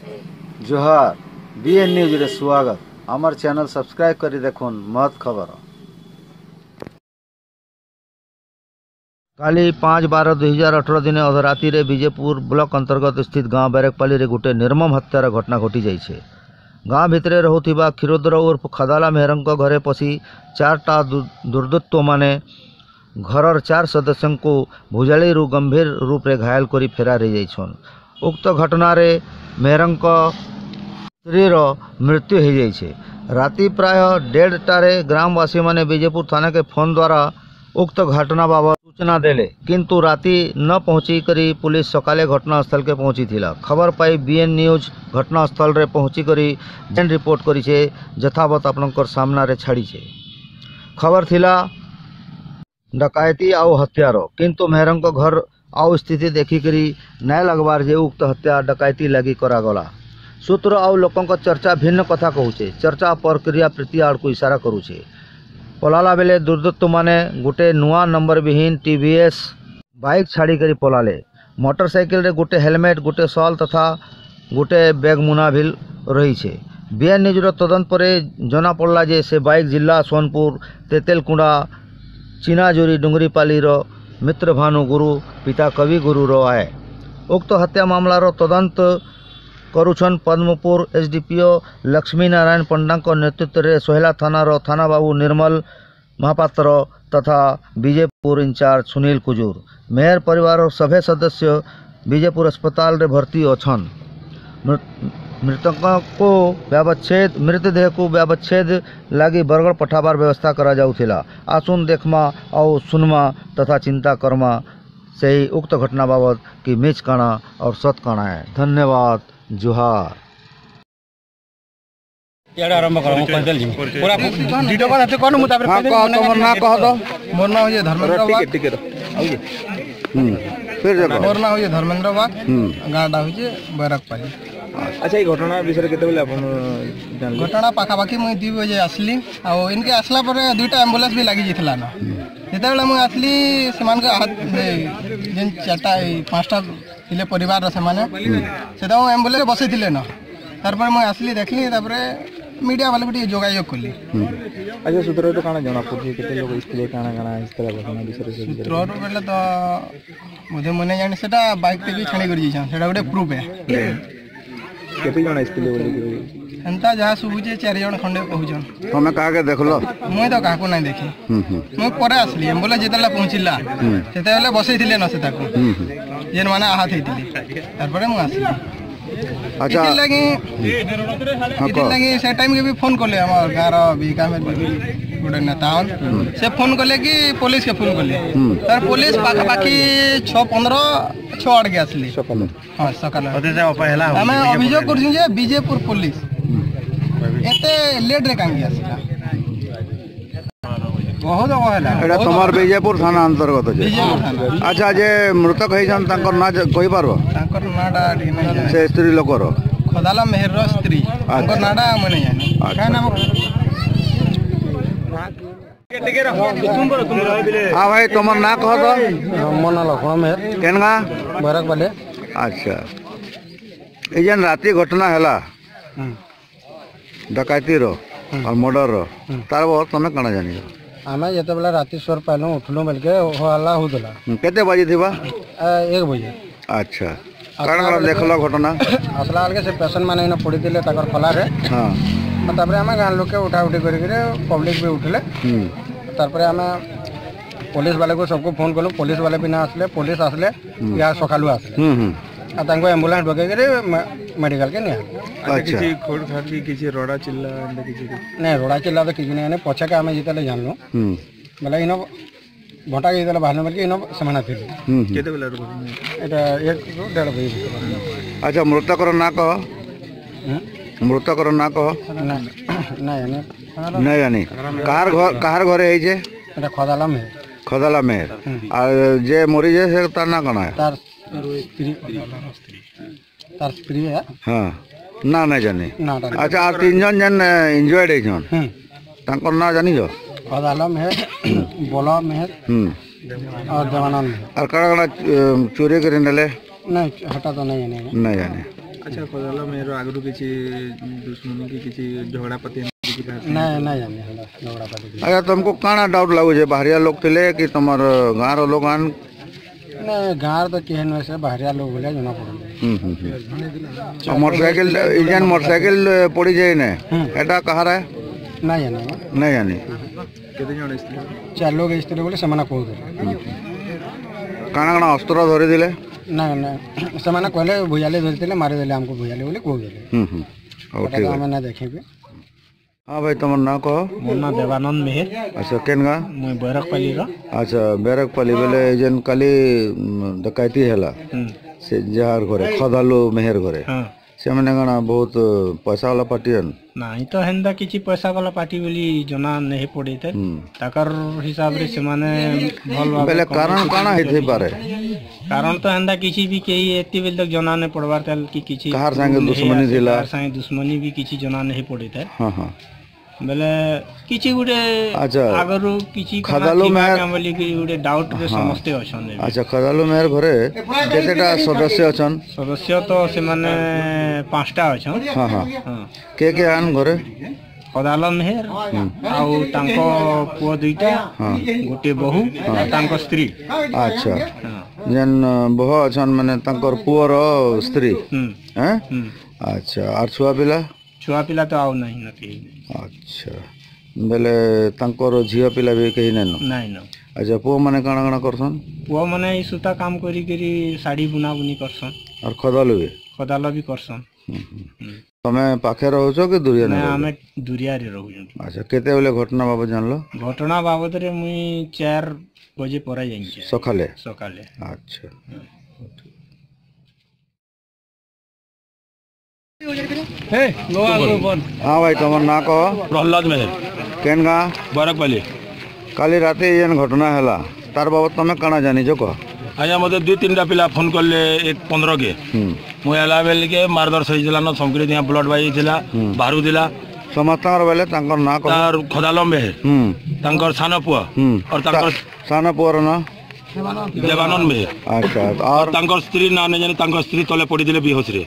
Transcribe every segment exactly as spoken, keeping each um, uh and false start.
जोहार BN news रे स्वागत। आमर चैनल सब्सक्राइब करी देखुन महत खबर। काली पाँच बारह दुई हजार अठर दिन अधराति रे विजयपुर ब्लॉक अंतर्गत स्थित गाँव बेरेकपाली रे गोटे निर्मम हत्यार घटना घटी जाइछे। गाँ भितरे रहुथिबा क्षीरोदर उर्फ खदाला मेहरंक घरे पशि चारटा दुर्वृत्त माने घरर चार सदस्यों को भुजाली रु गंभीर रूप रे घायल करी फेरार हो जाइछन। उक्त घटना रे मेहरंक स्त्रीर मृत्यु हो जाइछे। राति प्राय डेढ़ टारे ग्रामवासी माने विजयपुर थाना के फोन द्वारा उक्त घटना बाबद सूचना देले, किंतु राति न पहुंची करी पुलिस सकाले घटनास्थल के पहुंची थिला। खबर पाई बीएन न्यूज घटनास्थल रे पहुंची करी जेन रिपोर्ट करी छे यथावत आपनकर सामना रे छाड़ी छे। खबर थिला डकायती आउ हत्यार, किंतु मेहरंक घर आउ स्थिति देखी करी नाय लगबार जे उक्त हत्या डकायती लगी करागला। सूत्र आउ लोकंक चर्चा भिन्न कथा कहूचे। चर्चा प्रक्रिया प्रति आड़ को इशारा करूचे। पलाला बेले दुर्वृत्त माने गोटे नुआ नंबर विहीन टीवीएस बाइक छाड़ी करी पलाले। मोटरसाइकिल रे गोटे हेलमेट, गोटे शॉल तथा गोटे बैग मुना भी रही छे। बीएन न्यूज रो तदंत परे जना पड़ला जे से बाइक जिला सोनपुर तेतेलकुंडा चिनाजुरी डुंगरीपाली रो मित्र भानु गुरु पिता कवि गुरु रो आए। उक्त हत्या मामला रो तदंत करुछन पद्मपुर एसडीपीओ लक्ष्मी नारायण पंडा को नेतृत्व रे सोहेला थाना रो थाना बाबू निर्मल महापात्र तथा विजयपुर इंचार्ज सुनील कुजूर। मेयर परिवार सभे सदस्य विजयपुर अस्पताल रे भर्ती अछन। मृतक को व्यवच्छेद मृतदेह को व्यवच्छेद लगी बरगढ़ पठाबार व्यवस्था करा जाउथिला। आसुन देखमा और सुनमा तथा चिंता करमा से ही उक्त घटना बाबद की मिच काना और सत काना है। धन्यवाद। जोहार। यार आरंभ करो कर देल जी पूरा डीटो को हते कोन मुताबिक हां कह तोर ना कह दो। मोर नाम है धर्मेंद्र बाग। ठीक है आइए हम फिर जगह मोर नाम है धर्मेंद्र बाग। गाडा होजे बैरकपाली। अच्छा ये घटना विषय केते बेले अपन जान घटना पाखा पाखी मैं दो बजे आसली आ इनके आसला पर दुईटा एम्बुलेंस भी लागि जितला ना। जेते बेले मैं आसली समान के हाथ जेन चारटा पांचटा थिले परिवार से माने सेटा एम्बुलेंस बसै थिले ना। तार पर मैं आसली देखली, तापर मीडिया वाले भी जोगायोग कली। अच्छा सूत्र तो काना जना पड़ी केते लोग इसलिए काना काना इस तरह घटना विषय से सूत्र बेले तो मुझे मने जानि सेटा बाइक पे भी छाणी करी जाछन। सेटा गोटे प्रूफ है। केते जना इसलिए बोली एंता जहा सुबुजे चार जण खंडे कहउछन। हमें कहा के देखलो मैं तो काको नहीं देखी। मैं परे आसली एम्बुलेंस जेतला पहुंचिला सेते बेले बसै थिले न सेता को जेन माने आहत हेतिले। तार पर मैं आसली। अच्छा इति लगी इति लगी से टाइम के भी फोन करले हमर गार बिका में गोटे नेता से फोन करले कि पुलिस के फोन करले। तार पुलिस पाखा पाखी छह पंद्रह छह आड़ के आसली सकाल। हां सकाल ओते से पहला हमें अभियोग करछु जे विजयपुर पुलिस एते लेट रे कांगी आसला बहुत अवहेला। एटा तमार विजयपुर थाना अंतर्गत जे। अच्छा जे मृतक हैछन तांकर ना कहि पारबो? तांकर नाडा नहीं से स्त्री लोकर खदाला मेहर रो स्त्री तांकर नाडा मने जानी का नाम हां भाई तमर ना कह दो। मना लखन मेहर केनगा बैरकपाली। अच्छा ए जन राति घटना हैला डकायती रो और मर्डर रो तार बहुत तमे कना जानी? आमे जते बेला राति सोर पहलो उठलो मिल के हल्ला होदला। केते बजे थिबा? एक बजे। अच्छा कारण कारण देखलो घटना असला अलगे से पेशेंट माने न पड़ी दिले ताकर खला रे। हां तारपरे आमे गान लोग के उठा उठी करि करे पब्लिक भी उठले। हम तारपरे आमे पुलिस वाले को सबको फोन करलो। पुलिस वाले भी ना आसले। पुलिस आसले या सकालु आसले। हम हम आ तांको एम्बुलेंस डके करे मेडिकल के ने। अच्छा किसी खोड खाट की किसी रोड़ा चिल्ला अंदर किसी नहीं रोड़ा चिल्ला तो किसी ने पछे के आमे जितले जानलो। हम बोले इनो भटा के इतले बाहर में के इनो समाना थिले। हम केते बेला एटा एक डेढ़ बजे। अच्छा मृतक रो ना कह मृतक रो ना कह ना ना यानी नहीं जानी कार घर कार घरे है जे एटा खदाला में खदाला में और जे मरी जे से तार ना कना है तार स्त्री तार स्त्री है। हां ना नहीं जानी ना। अच्छा और तीन जन जन एंजॉयड है जन तांकर ना जानी जो खदाला में बोला में हम और जवाना में और कड़ा कड़ा चोरी करे नले नहीं हटा तो नहीं जाने नहीं जाने। अच्छा खोदाला मेरो आगु किसी दुश्मनी की किसी झगड़ा पति नहीं नहीं जाने हला झगड़ा पाती अच्छा तुमको काना डाउट लागू छे बाहरिया लोग थिले कि तमर गाँव रो लोग आन नहीं गाँव तो केहन वैसे बाहरिया लोग बोले जना पड़े हम्म हम्म मोटरसाइकिल इंजन मोटरसाइकिल पड़ी जाए ने एटा कहाँ रहे नहीं जाने नहीं जानी केते जण इसले चार लोग इसते बोले समाना को काना काना अस्त्र धरी दिले नहीं नहीं समाना कहले भुयाले धरते मारे देले हमको भुयाले बोले को देले हम्म हम्म ओ ठीक है हमें ना देखेंगे। हाँ भाई तुम ना कहो मोर ना देवानंद मेहर अच्छा केन गा मैं बैरकपाली रा अच्छा बैरकपाली बेले जेन काली डकैती हैला से जहार घरे खदालु मेहर घरे हां से माने गाना बहुत पैसा वाला पार्टीन नहीं तो हेंदा किछि पैसा वाला पार्टी बोली जना नहीं पड़े थे ताकर हिसाब रे से माने भल बेले कारण काना हेथि पारे कारण तो हेंदा किछि भी केही एति बेल तक जना नहीं पड़वार तल कि किछि कहार संगे दुश्मनी दिला कहार संगे दुश्मनी भी किछि जना नहीं पड़े थे हां हां बेले किछि गुडे अच्छा आगरु किछि खदालु मेहर बोली कि गुडे डाउट रे समस्ते अछन अच्छा खदालु मेहर घरे केतेटा सदस्य अछन सदस्य तो से माने पांचटा अछन हां हां हां के के आन घरे खदाल मेहर आउ तांको पुओ दुईटा गोटे बहु तांको स्त्री अच्छा जेन बहु अछन माने तांकर पुओर स्त्री हैं अच्छा आर छुआ पिला छुआ पिला तो आउ नहीं न के अच्छा बेले तांकर झिया पिला भी कहीं नहीं नहीं न अच्छा पुओ माने काना काना करसन पुओ माने ई सूता काम करी करी साड़ी बुना बुनी करसन और खदालु भी खदाल भी करसन तमे पाखे रहउछ कि दुरिया ना नहीं हमें दुरिया रे रहू अच्छा केते बेले घटना बाबत जानलो घटना बाबत रे मुई चार बजे परा जाई सकाले सकाले अच्छा हे गोवा गोवन हाँ भाई तुम ना कहो प्रहलाद मेहर केन गा बैरकपाली काली राते जेन घटना हैला तार बाबत तमे काना जानी जो कह आज्ञा मत दुई तीन टा पिला फोन कले एक पंद्रह के मुला बेल के मारदर सही न संक्रित यहाँ ब्लड बाई बाहर दिला समस्त बेले तांकर ना कह तार खदालम मेहर तांकर सान पुआ और तांकर सान पुअर ना देवानंद मेहर अच्छा और तांकर स्त्री ना नहीं जानी तांकर स्त्री तले पड़ी दिले बेहोश रे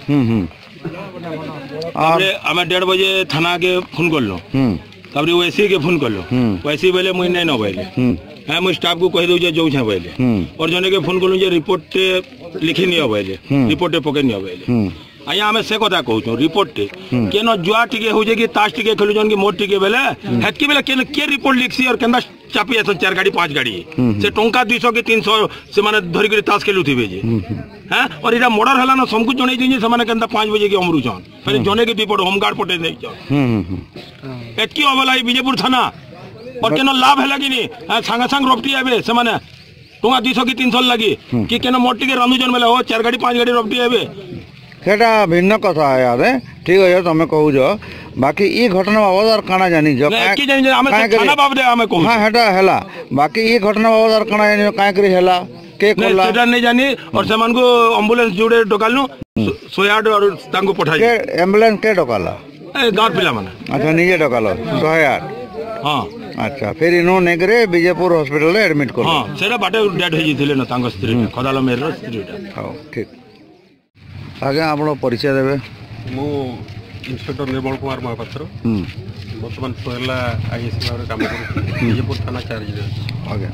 तापरे आमे डेढ़ बजे थाना के फोन करलो तापरे ओएसी के फोन करलो ओएसी बेले मुई नहीं न बैले हाँ मुझे स्टाफ को कह दो जो छे बैले और जने के फोन कलु जे रिपोर्ट लिखि नियो बैले रिपोर्ट पके नियो बैले आया हमें से कथा कहू रिपोर्ट केन जुआ टिके हो जे कि ताश टिके खेलु जन की मोर टिके बेले हेतकी बेले केन के रिपोर्ट लिखसी और केनदा चापी असन चार गाड़ी पांच गाड़ी से टंका दो सौ के तीन सौ से माने धरि के ताश खेलु थिबे जे हां और इरा मर्डर हला ना समकु जणै जे से माने केनदा पांच बजे के अमरु छन फिर जने के रिपोर्ट होमगार्ड पटे नै छ एतकी अबलाई विजयपुर थाना और केन लाभ है कि नहीं सांगे सांग रपटी आवे से माने टंका दो सौ की तीन सौ लगी कि केन मोर टिके रांधुजन बेले हो चार गाड़ी पांच गाड़ी रपटी आवे सेटा भिन्न कथा है यार ठीक है तमे कहू जो बाकी ई घटना बाबद और काना जानी जो की जानि हमें थाना बाबद हमें कहू हां हेटा हैला बाकी ई घटना बाबद और काना जानी काहे करी हैला के कोला सेटा नहीं जानी और समान को एम्बुलेंस जोड़े डकालनु सोयाड और तांको पठाई के एम्बुलेंस के डकाला ए गांव पिला माने अच्छा निजे डकालो सोयाड हां अच्छा फिर इनो नेगरे विजयपुर हॉस्पिटल में एडमिट कर हां सेटा बाटे डेड हो जिथिले न तांको स्त्री खदाल मेर स्त्रीटा हां ठीक आगे आप परिचय देवे मु इंस्पेक्टर निर्मल कुमार महापात्र बर्तमान सोहेला आईएस भाव काम कर विजयपुर थाना चार्ज आगे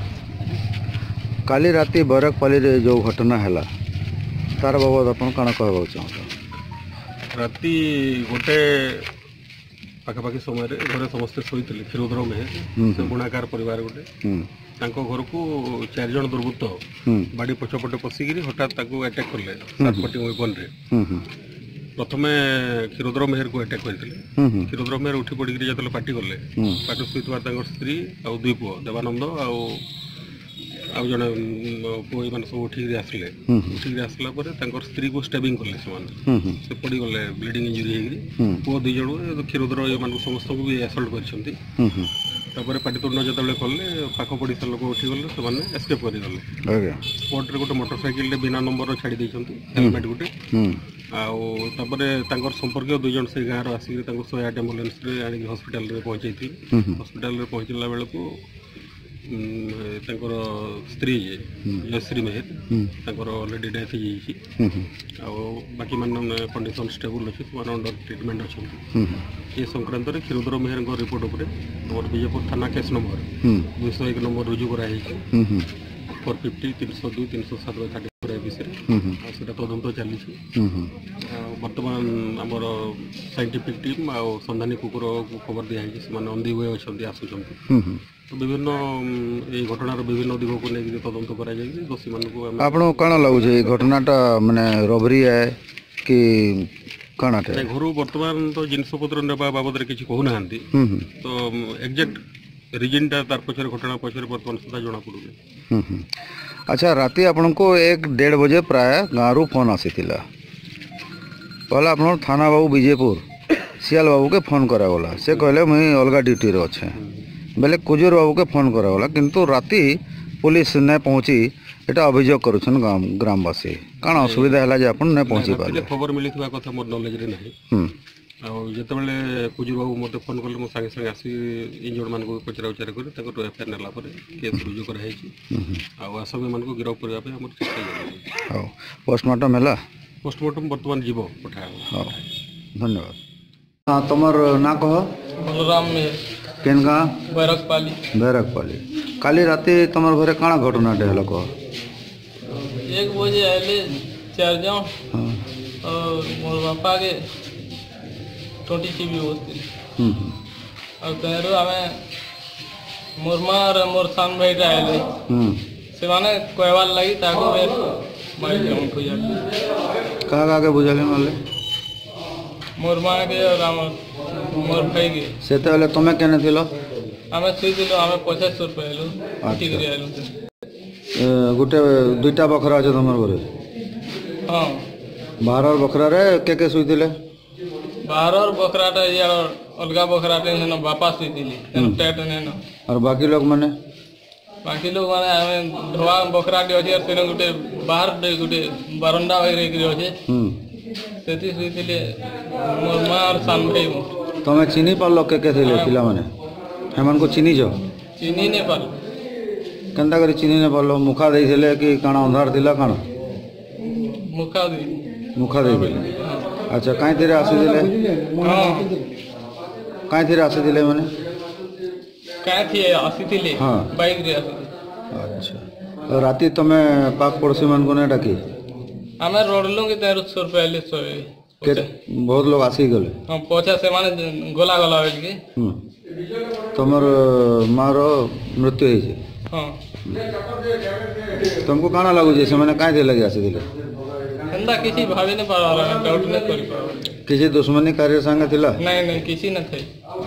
काली राति बैरकपाली रे जो घटना हैला तार बाबद अपन काना कहबा चाहत राति गोटे पाखापाखि समय घर समस्ते शोते क्षीरोदर मेहर से बुणाकार परिवार गोटे घर को चार जन दुर्बृत्त बाड़ी पछपटे पशिकी हठात अटैक कले सातपटी वेपन रे प्रथम क्षीरोदर मेहर को अटैक करते क्षीरोदर मेहर उठी पड़ी जो पार्टी गले पार्टी शुवा स्त्री आउ दुई पुओ देवानंद आउ जड़े पुओ मान सब उठिक आसले उठिक आसला स्त्री को स्टेबिंग कले से पड़गले ब्लीडिंग इंजुरी होगी पुओ दुई जन क्षीरोदर ये समस्त को भी असल्ट कर पाटितुंड जो कले पाख पड़ोसा लोक उठीगले से एस्केप करगले स्पॉट रे गोटे मोटरसाइकिल बिना नंबर छाड़ी हेलमेट गोटे आपर संपर्क दुई जन से गाँव आसिक शहे आठ एम्बुलेंस आनिक हस्पिटाल पहुँचे हस्पिटाल पहुँचला बेलू ତାଙ୍କର ସ୍ତ୍ରୀ ଯେ ଜୟଶ୍ରୀ ମେହେର ତାଙ୍କର ଅଲରେଡ଼ି ଡେଥ୍ ହେଇଯାଇଛି ଆଉ ବାକି ମାନେ କଣ୍ଡିସନ୍ ଷ୍ଟେବୁଲ୍ ଅଛି ସେମାନେ ଅଣ୍ଡର ଟ୍ରିଟମେଣ୍ଟ ଅଛନ୍ତି ଏ ସଂକ୍ରାନ୍ତରେ କ୍ଷୀରୋଦର ମେହେରଙ୍କ ରିପୋର୍ଟ ଉପରେ ଆମର ବିଜେପୁର ଥାନା କେସ୍ ନମ୍ବର ଦୁଇଶହ ଏକ ନମ୍ବର ରୁଜୁ କରାଯାଇଛି ଫୋର୍ ଫିଫ୍ଟି ତିନିଶହ ଦୁଇ ତିନିଶହ ସାତ ଥାର୍ଟି ଫୋର୍ ଏ ବିଷୟରେ ଆଉ ସେଇଟା ତଦନ୍ତ ଚାଲିଛି ବର୍ତ୍ତମାନ ଆମର ସାଇଣ୍ଟିଫିକ୍ ଟିମ୍ ଆଉ ସନ୍ଧାନୀ କୁକୁରକୁ ଖବର ଦିଆହେଇଛି ସେମାନେ ଅନ୍ ଦି ୱେ ଅଛନ୍ତି ଆସୁଛନ୍ତି ବିଭିନ୍ନ ଏଇ ଘଟଣାର ବିଭିନ୍ନ ଦିଗକୁ ନେଇକି ତଦନ୍ତ କରାଯାଇଛି ଦୋଷୀମାନଙ୍କୁ ଆପଣଙ୍କୁ କ'ଣ ଲାଗୁଛି ଏଇ ଘଟଣାଟା ମାନେ ରବରି କି କ'ଣଟା ଘରୁ ବର୍ତ୍ତମାନ ତ ଜିନିଷପତ୍ର ନେବା ବାବଦରେ କିଛି କହୁନାହାନ୍ତି ତ ଏକ୍ଜାକ୍ଟ ରିଜିନ୍ଟା ତାର ପଛରେ ଘଟଣା ପଛରେ ବର୍ତ୍ତମାନ ସୁଦ୍ଧା ଜଣାପଡ଼ୁନି ଆଚ୍ଛା ରାତି ଆପଣଙ୍କୁ ଏକ ଦେଢ଼ ବଜେ ପ୍ରାୟ ଗାଁରୁ ଫୋନ୍ ଆସିଥିଲା କହିଲା ଆପଣଙ୍କର ଥାନା ବାବୁ ବିଜେପୁର ସିଆଲ ବାବୁକେ ଫୋନ୍ କରାଗଲା ସେ କହିଲେ ମୁଇଁ ଅଲଗା ଡ୍ୟୁଟିରେ ଅଛେ ବେଲେ କୁଜୁର ବାବୁକେ ଫୋନ୍ କରାଗଲା କିନ୍ତୁ ରାତି ପୁଲିସ ନାଇଁ ପହଞ୍ଚି এটা অভিযোগ করছেন গ্রামবাসী কারণ অসুবিধা হল যে আপনার না পৌঁছি পারে খবর মিলিথিবা কথা মোর নলেজরে নাই ଆଉ ଯେତେବେଳେ କୁଜୁର ବାବୁ ମୋତେ ଫୋନ୍ କଲେ ମୁଁ ସାଙ୍ଗେ ସାଙ୍ଗେ ଆସି ଇଞ୍ଜର୍ଡ ମାନଙ୍କୁ ପଚରା ଉଚରା କରି ତାଙ୍କର ଏଫଆଇଆର ନେଲା ପରେ କେସ୍ ରୁଜୁ କରାହେଇଛି ଆଉ ଆସାମୀମାନଙ୍କୁ ଗିରଫ କରିବା ପାଇଁ ଆମର ଚେଷ୍ଟା ଚାଲିଛି ହଉ ପୋଷ୍ଟମର୍ଟମ୍ ହେଲା ପୋଷ୍ଟମର୍ଟମ୍ ବର୍ତ୍ତମାନ ଯିବ ପଠା ହଉ ଧନ୍ୟବାଦ ହଁ ତୁମର ନାଁ କହ ବଲରାମ ମେହେର କେନ୍ ଗାଁ बैरकपाली बैरकपाली काली राति तुमर घरे काଣା घटनाटे हलो कह एक बजे आए चार जन और मोर बापा के ट्वेंटी टीवी बसती और तेरू आम मोर माँ और मोर सान भाई आए से माने कहवार लगी ताको मार उठ हो जाती कहाँ कहाँ के बुझाले मारले मोर माँ के और मोर भाई के से तुम्हें केने थिलो आम शुईलु आम पचास रुपये आलु ठीक आलु गोटे दुईटा बखरा अच्छे तुम घरे हाँ बाहर बखरा रे के के शुईले बाहर बखराटा ये अलगा बखराटे बापा शुईली टेट नहीं और बाकी लोग मैंने बाकी लोग मैंने आम ढोआ बखराटे अच्छे और गोटे बाहर गोटे बारंडा वगैरह अच्छे से शुईले मोर माँ और सान भाई तुम्हें चिनी पार के के थे पिला माने हेमन को चिनी जो चिनी नहीं पार केंता करी चिनी नहीं पारलो मुखा दे थिले कि काना अंधार थिला काना मुखा दे मुखा दे दिले अच्छा काई तेरे आसी दिले हां काई तेरे आसी दिले माने काई थी आसी थिले हां बाइक रे आसी अच्छा राती तमे पाक पड़ोसी मन को ने डाकी हमें रोडलू के तेरह सौ रुपये ले सौ के बहुत लोग आसी गले हां पहुंचा से माने गोला गोला हो के हम तमर मार मृत्यु है जे हां तुमको काना लागु जे से माने काई दे लगे आसी दिले अंदा किसी भावे ने पार डाउट नहीं करी पार किसी दुश्मनी कार्य संग थिला नहीं नहीं किसी न थे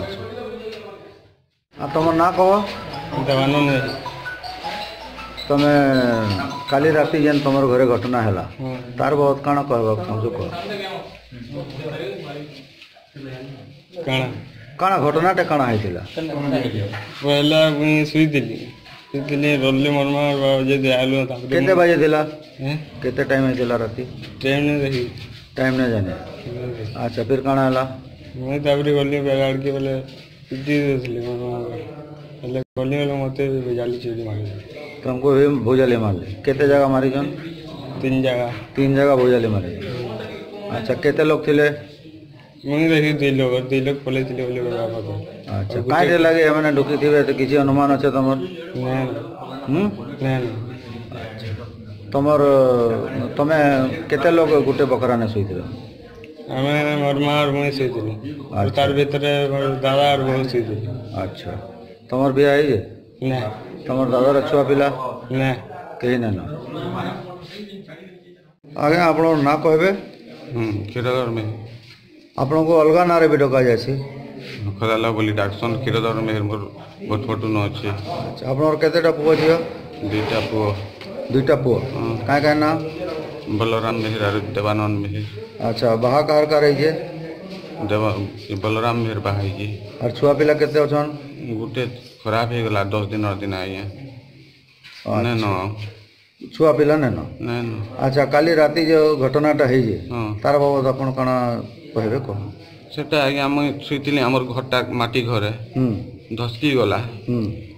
आ तमर ना कहो देवानंद तमे काली राति जेन तमर घरे घटना हैला तार बहुत काना कहबा हमसे कह काना काना घटनाटे काना हैतिला पहला मुई सुई दिली सुई दिली रोले मरमा जे दे आलु तापरे केते बजे दिला केते टाइम हैतिला राति टाइम नहीं रही टाइम नहीं जाने अच्छा फिर काना हैला मैं तापरे गली बेगाड़ के बोले पिटी देसले मरमा पहले गली वाला मते बेजाली चीज मारी तुमको भी भोजाले मार ले केते जगह मारी जन तीन जगह तीन जगह भोजाले मारे अच्छा केते लोग थिले मुई रही दे लोग दे लोग पले थिले बोले बाबा को अच्छा काई रे लागे हमने ढुकी थिबे तो किछि अनुमान আছে तमर नहीं हम नहीं तमर तमे केते लोग गुटे बकरा ने सोइथिल हमें मोर मां और मुई सोइथिल और तार भीतर दादा और बहुत सोइथिल अच्छा तमर बिया है जे नहीं तमर दादा छुआ पिला नहीं कहीं ना ना आगे आप ना कहबे क्षीरधर में आपन को अलगा ना रे भी डका जासी खदाला बोली डाक्सन क्षीरधर में मोर बहुत फोटो न अछि अच्छा आपन केतेटा पुओ छियो दुईटा पुओ दुईटा पुओ काय काय ना बलराम मेहर और देवानंद मेहर अच्छा बाहा कार का रही जे देवा बलराम मेहर बाहाई जी और छुआ पिला केते अछन गुटे खराब हो गला दस दिन और दिन आए नहीं न छुआ पिला ने न नहीं न अच्छा काली राति जो घटनाटा है जे हां तार बाबद आपन कना कहबे को सेटा आगे हम सुइतिले हमर घरटा माटी घरे हम धसकी गला हम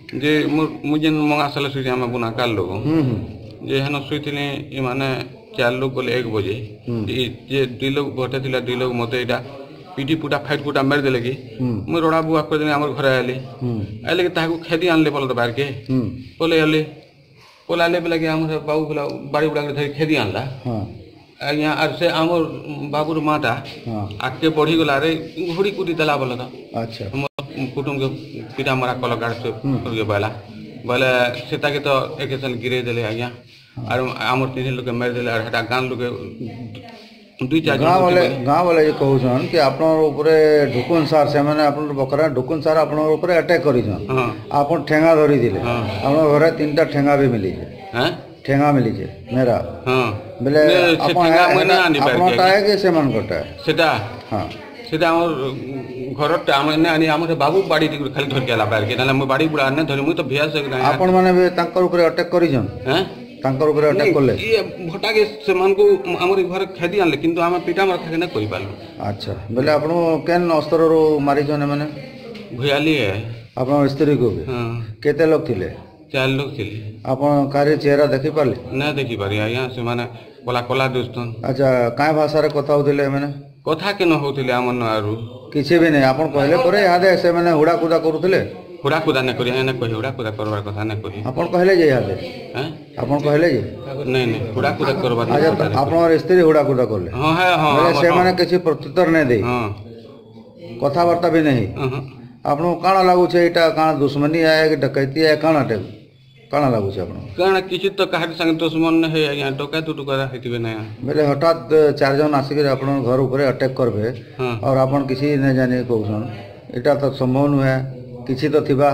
जे मुझे जेन मंगा साल सुई आम बुनाकार लोग जे हेन शुई ये माने चार लोग गले एक बजे जे दुई लोग घटे थी दुई लोग मत यहाँ पिटी पुटा फाइट पुटा मार देले कि मुझे रड़ा बुआ कर आम घर आइली आइले कि ताकू खेदी आनले बोल बाहर के पले आले पले आले बोला कि आम बाबू बोला बाड़ी बुड़ा धरी खेदी आनला आज्ञा आर से आम बाबूर माटा आगे बढ़ी गला रे घोड़ी कुटी देला बोला अच्छा कुटुम के पिटा मरा कल गाड़ से बैला बोले सीता के तो एक साल गिरे देले आज्ञा और आमर तीन लोग मार देले और हेटा गाँव लोग दुई चार गाँव वाले गाँव वाले ये कहून कि आपनर ऊपर ढुकुन सार से माने आपन बकरा ढुकुन सार आपनर ऊपर अटैक करिछन आपन ठेंगा धरी दिले आपन घरे तीनटा ठेंगा भी मिली हैं ठेंगा मिली छे मेरा हां बोले आपन आपन टाए के से मन कटा सेटा हां सेटा हमर घर टाम ने आनी हमर बाबू बाड़ी खाली धर केला बाहर के नाले हम बाड़ी बुड़ा ने धरि मु तो भिया से आपन माने तांकर ऊपर अटैक करिछन हैं तांकर ऊपर अटैक करले ये भटा के से मन को हमर घर खेदी आनले किंतु हम पिटा मार खाके न करि पालो अच्छा बोले आपन केन अस्त्र रो मारी जने माने भुयाली है आपन स्त्री को भी हां केते लोग थिले चार लोग थिले आपन कार्य चेहरा देखि पाले न देखि पारी यहां से माने कोला कोला दोस्तन अच्छा काय भाषा रे कथा होतिले माने कथा के न होतिले हमन आरु किछि भी नै आपन कहले करे यादे से माने हुडा कुदा करूथिले हुडा कुदा न करी न कहि हुडा कुदा करबार कथा न करी आपन कहले जे यादे हैं आपन कहले जे नै नै हुडा कुदा करबार अच्छा आपन स्त्री हुडा कुदा करले हां है हां से माने किछि प्रत्युत्तर नै दे हां कथा वार्ता भी नहीं आपन काना लागु छे एटा काना दुश्मनी है कि डकैती है काना टे काना लागु छे आपन काना किछि तो काहर संग दुश्मन न है या डका टुटु करा हेतिबे नै बोले हठात चार जन आसी के आपन घर ऊपर अटैक करबे और आपन किछि नै जाने कहउछन एटा तो संभव न है किछि तो थिबा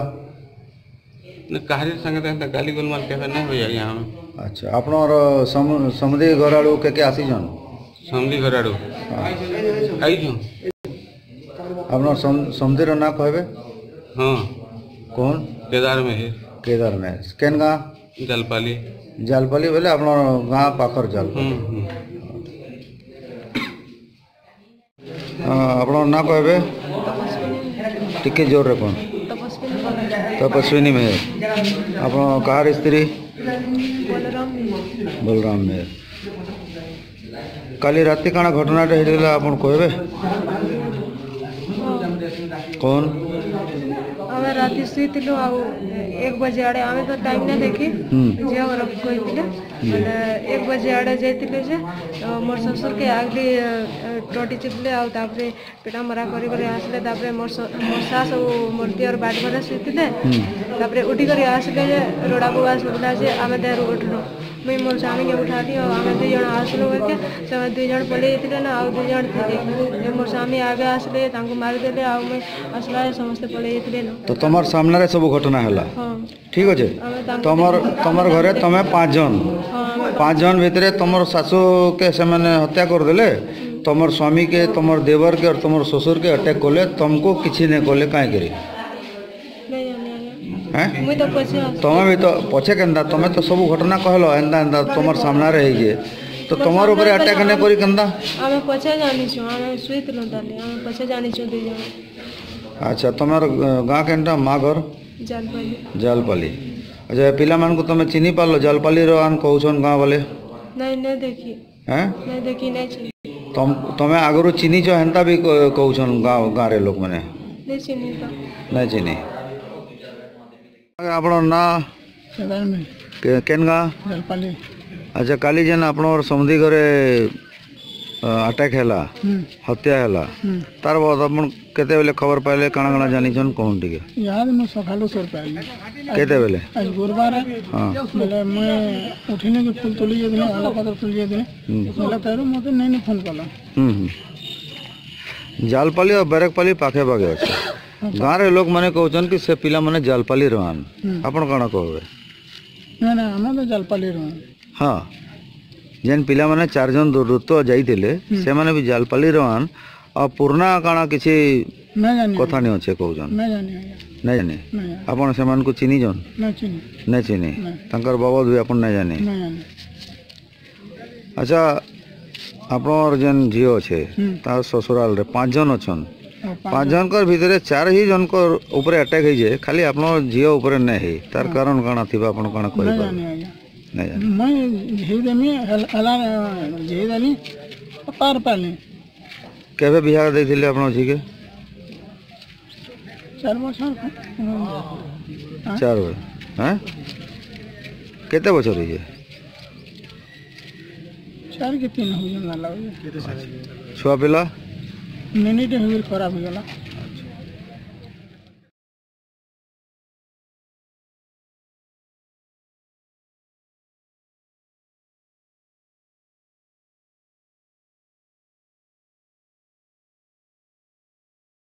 न काहर संग त गाली गोलमाल केबे नै होय या अच्छा आपनर समुदी घर आडू के के आसी जन समुदी घर आडू आई जो आपनर समुदी रो ना कहबे हां कौन केदार में है केदार में केन गा जलपाली जलपाली बोले आपनर गां पाखर जल आपनर ना कहबे टिके जोर रे कोन तपस्विनी में आप कहार स्त्री बलराम में काली राति काना घटना होता आप कहबे कौन आम राति शुईलु एक बजे आड़े आम तो टाइम ना देखी झील घर कही एक बजे आड़े जाते मोर ससुर के आगली टटी चिपले आउे पिटा मरा कर आसले मोर सास मोर दियर बाट घर शुईते उठिक आसले रोड़ा बुआ शुणला आम देह उठलु मुई मोर स्वामी के उठाती और आम दुई जन आसलु करके से दुई जन पलि ना आउ दुई जन थे मोर स्वामी आगे आसले मारिदे मुई आसला समस्ते पलि तो तुम सामने सब घटना है ठीक अच्छे तुमर तुमर घरे तुम्हें पाँच जन पाँच जन भितर तुम सासू के से हत्या करदे तुमर स्वामी के तुमर देवर के और तुमर ससुर के अटैक कले तुमको किसी नहीं कले कहीं तुम्हें भी तो पछे के तुम्हें तो सब घटना कहल एंदा एंदा तुम सामना रे तो तुमर ऊपर अटैक नहीं करी केंदा आमे पछे जानी छु आमे सुइतलो ताले आमे पछे जानी छु दुई जन अच्छा तुमर गाँ केनटा माँ घर जालपाली जालपाली अच्छा पिला मान को तुम चिन्ही पालो जालपाली रो आन कहउछन गाँ वाले नहीं नहीं देखी हैं नहीं देखी नहीं चिन्ही तुम तुम्हें आगरो चिन्ही छ हेंता भी कहउछन गाँ गाँ रे लोग माने नहीं चिन्ही तो नहीं चिन्ही आपन ना केदार में केन गाँ जालपाली अच्छा काली जेन आपनर समुदी घरे अटैक हैला हत्या हैला तार बाद अपन केते बेले खबर पाइले काना काना जानी छन कोन टिके याद म सखालो सर पाइली केते बेले आज गुरुवार हां बोले मैं उठिने के फूल तोली जे दिने आला पत्र तोली जे दिने बोला तारो मते नहीं नहीं फोन कला हम जालपाली और बैरकपाली पाखे पाखे अछि गाँ रे लोग माने कहउछन कि से पिला माने जालपाली रहन अपन काना कहबे ना ना हम तो जालपाली रहन हां जेन पिला माने चार जन दूरत्व जाइतिले से माने भी जालपाली रहन और पुरना काना किछि ना जानि कथा नहीं अछि कहउछन ना जानि नहीं जानि अपन से मान को चिनी जन ना चिनी नहीं चिनी तंकर बाबा भी अपन नहीं जानि ना जानि अच्छा आपनर जेन झियो छे ता ससुराल रे पांच जन अछन पांच जनकर भितर चार ही जनकर ऊपर अटैक होइजे खाली आपन झियो ऊपर नै हे तार कारण काना थिबा आपन काना कहि पर नै जाने मैं झी देमी हला झी देनी पार पाली केबे बिहार दैथिले आपन झी के चार बछर चार बछर हैं केते बछर होइजे चार के तीन हो जाला छुआ पिला मिनिट खराब हो गला।